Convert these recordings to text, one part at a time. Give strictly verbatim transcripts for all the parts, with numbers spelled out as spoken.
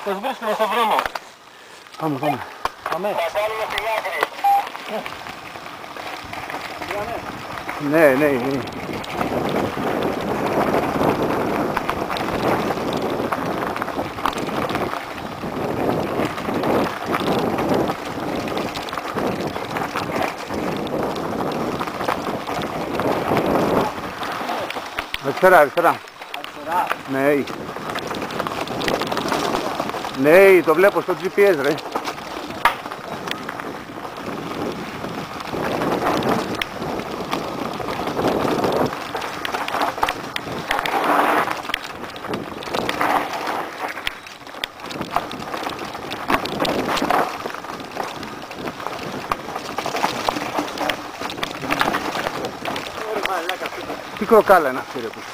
Σας βρίσκονται στον δρόμο. Πάμε, πάμε. Πάμε. Θα κάνουμε στην άκρη. Ναι, ναι, ναι. Αριστερά, αριστερά. Αριστερά. Ναι. Ναι, το βλέπω στο τζι πι ες, ρε. Τι κροκάλα είναι αυτή, ρε που.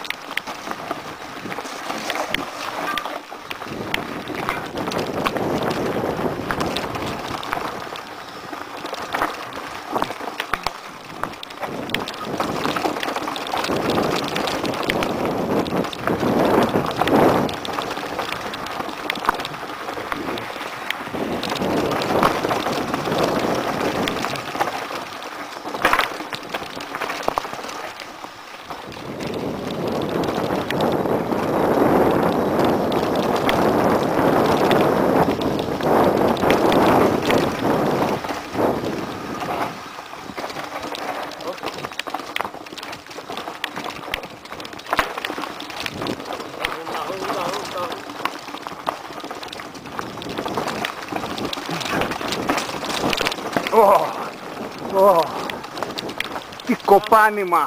Oh, oh, τι κοπάνημα!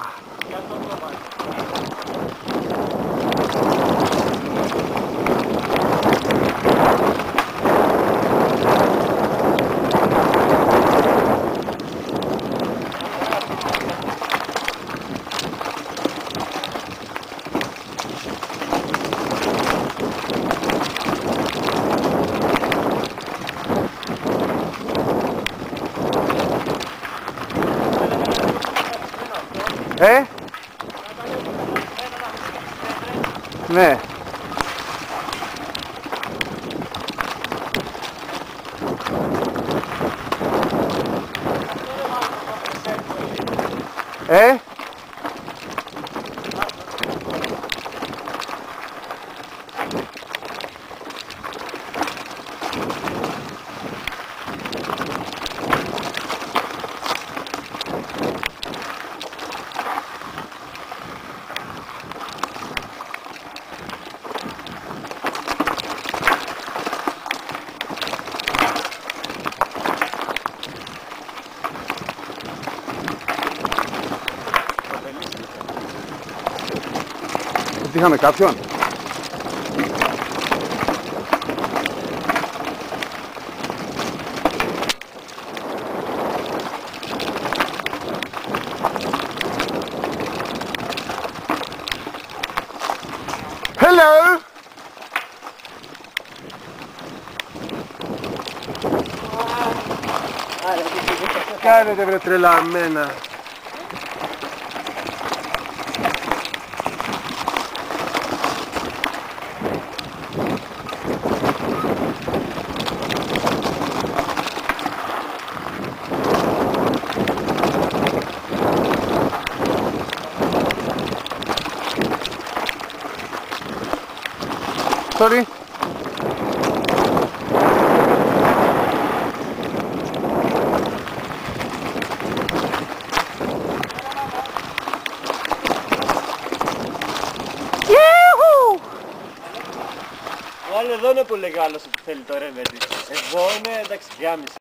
Ε? Ναι. Ε? Είχαμε κάποιον. Hello! Κάνετε βρε τρελαμένα. Sorry. Ο άλλος εδώ είναι πολύ μεγάλος που θέλει το ρεύμα της. Εγώ είμαι εντάξει δυάμιση.